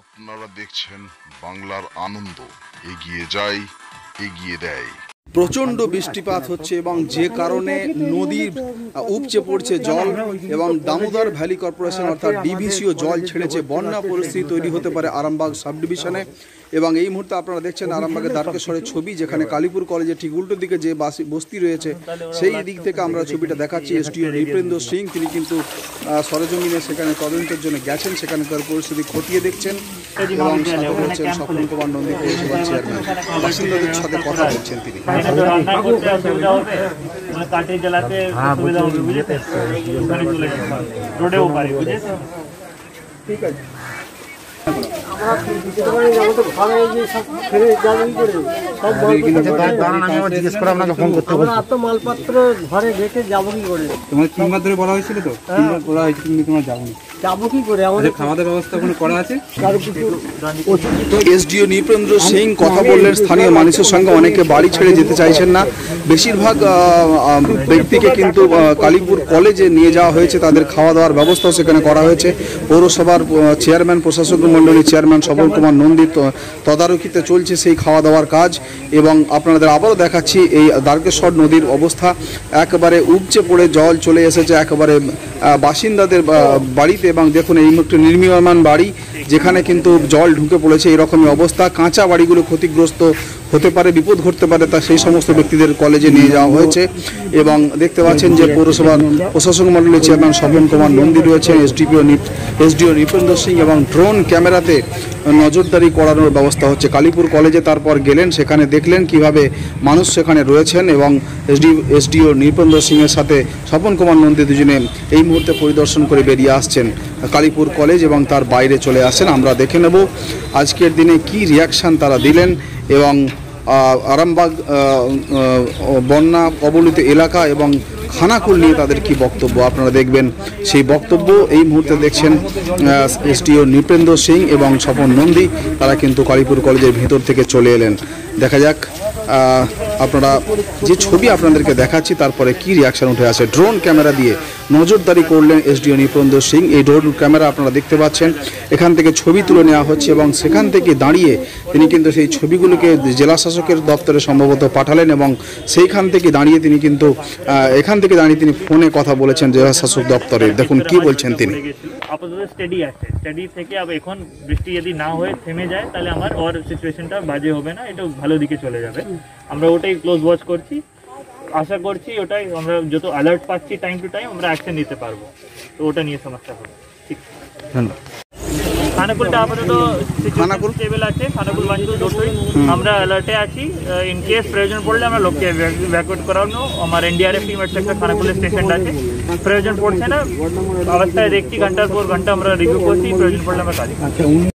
আপনারা দেখছেন বাংলার আনন্দ, এগিয়ে যায়, এগিয়ে দেয়। প্রচণ্ড বৃষ্টিপাত হচ্ছে এবং যে কারণে নদীর উপচে পড়ছে জল এবং দামোদর ভ্যালি কর্পোরেশন অর্থাৎ ডিভিসিও জল ছেড়েছে। বন্যা পরিস্থিতি তৈরি হতে পারে আরামবাগ সাব ডিভিশনে। এবং এই মুহূর্তে আপনারা দেখছেন আরামবাগের দ্বারকেশ্বরের ছবি, যেখানে কালীপুর কলেজের ঠিক উল্টো দিকে যে বস্তি রয়েছে সেই দিক থেকে আমরা ছবিটা দেখাচ্ছি। এসডিও নৃপেন্দ্র সিং তিনি কিন্তু সরেজমিনে সেখানে তদন্তের জন্য গেছেন, সেখানকার পরিস্থিতি খতিয়ে দেখছেন এবং সাথে হচ্ছেন স্বপন কুমার নন্দী পৌরসভার চেয়ারম্যান। বাসিন্দাদের সাথে কথা বলছেন তিনি। ঠিক আছে, মালপত্র ঘরে রেখে যাবো কি করে? তোমার 3 বার ধরে বলা হয়েছিল তো, 3 বার বলা হয়েছিল কিন্তু তোমার যাবো কি করে? আমাদের খাওয়া দাওয়ার ব্যবস্থা কোনো করা আছে? এসডিও নৃপেন্দ্র সিং কথা বললেন স্থানীয় মানুষের সঙ্গে। অনেকে বাড়ি ছেড়ে যেতে চাইছেন না, বেশিরভাগ ব্যক্তিকে কিন্তু কালীপুর কলেজে নিয়ে যাওয়া হয়েছে, তাদের খাওয়া দাওয়ার ব্যবস্থাও সেখানে করা হয়েছে। পৌরসভার চেয়ারম্যান, প্রশাসক মণ্ডলীর চেয়ারম্যান স্বপন কুমার নন্দীর তদারকিতে চলছে সেই খাওয়া দাওয়ার কাজ। এবং আপনাদের আবারও দেখাচ্ছি এই দ্বারকেশ্বর নদীর অবস্থা, একেবারে উপচে পড়ে জল চলে এসেছে একেবারে বাসিন্দাদের বাড়িতে। এবং দেখুন এই মুহূর্তে নির্মীয়মান বাড়ি, যেখানে কিন্তু জল ঢুকে পড়েছে, এরকমই অবস্থা। কাঁচা বাড়িগুলো ক্ষতিগ্রস্ত হতে পারে, বিপদ ঘটতে পারে, তা সেই সমস্ত ব্যক্তিদের কলেজে নিয়ে যাওয়া হয়েছে। এবং দেখতে পাচ্ছেন যে পৌরসভার প্রশাসক মণ্ডলীর চেয়ারম্যান স্বপন কুমার নন্দী রয়েছেন, এসডিও নৃপেন্দ্র সিং, এবং ড্রোন ক্যামেরাতে নজরদারি করানোর ব্যবস্থা হচ্ছে। কালীপুর কলেজে তারপর গেলেন, সেখানে দেখলেন কিভাবে মানুষ সেখানে রয়েছেন এবং এসডিও নৃপেন্দ্র সিংয়ের সাথে স্বপন কুমার নন্দী দুজনে এই মুহূর্তে পরিদর্শন করে বেরিয়ে আসছেন কালীপুর কলেজ এবং তার বাইরে চলে আসেন। আমরা দেখে নেব আজকের দিনে কি রিয়াকশান তারা দিলেন এবং আরামবাগ বন্যা কবলিত এলাকা এবং খানাকুল নিয়ে তাদের কি বক্তব্য আপনারা দেখবেন। সেই বক্তব্য এই মুহূর্তে দেখছেন এসডিও নৃপেন্দ্র সিং এবং স্বপন নন্দী, তারা কিন্তু কালীপুর কলেজের ভিতর থেকে চলে এলেন। দেখা যাক আপনারা যে ছবি আপনাদেরকে দেখাচ্ছি তারপরে কি রিয়াকশন উঠে আসে। ড্রোন ক্যামেরা দিয়ে নজরদারি করলেন এসডিও নৃপেন্দ্র সিং। এই ড্রোন ক্যামেরা আপনারা দেখতে পাচ্ছেন, এখান থেকে ছবি তুলে নেওয়া হচ্ছে এবং সেখান থেকে দাঁড়িয়ে তিনি কিন্তু সেই ছবিগুলোকে জেলা শাসকের দপ্তরে সম্ভবত পাঠালেন এবং সেইখান থেকে দাঁড়িয়ে তিনি কিন্তু এখান থেকে দাঁড়িয়ে তিনি ফোনে কথা বলেছেন জেলা শাসক দপ্তরে। দেখুন কি বলছেন তিনি। আপাতত স্টেডি আছে, স্টেডি থেকে এখন বৃষ্টি যদি না হয়ে থেমে যায় তাহলে আমার ওর সিচুয়েশনটা বাজে হবে না, এটা ভালো দিকে চলে যাবে। আমরা ওটাই ক্লোজ ওয়াচ করছি, আশা করছি ওটাই আমরা যত অ্যালার্ট পাচ্ছি টাইম টু টাইম আমরা অ্যাকশন নিতে পারবো, তো ওটা নিয়ে সমস্যা হবে। ঠিক, ধন্যবাদ। খানাকুলটা আপাতত খানাকুল স্টেবল আছে, খানাকুল 1 2 দুটোই আমরা অ্যালার্টে আছি। ইন কেস প্রয়োজন পড়লে আমরা লোককে ইভ্যাকুয়েট করানো, আমার এনডিআরএফ টিম একটা খানাকুলের স্টেশনটা আছে। প্রয়োজন পড়ছে না অবস্থায় দেখছি, ঘন্টার পর ঘন্টা আমরা রিভিউ করছি, প্রয়োজন পড়লে আমরা কাজ।